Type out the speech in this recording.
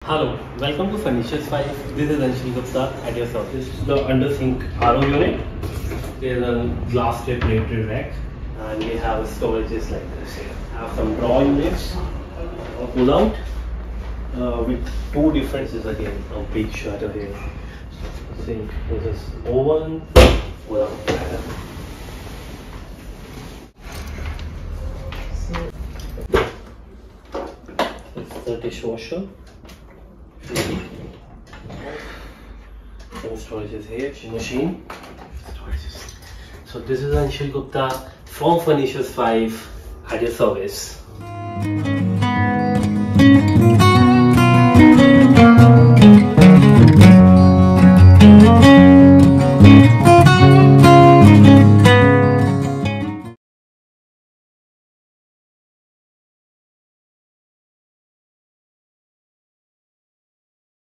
Hello, welcome to Furnitures 5. This is Anshul Gupta at your service. The under sink RO unit. There is a glass plated rack and we have storages like this here. Have some drawer units, pull out with two differences again. A big shutter here. Sink. This is oven, pull out. It's the dishwasher. Some storages here, machine. So this is Anshul Gupta from Furnitures 5 at your service.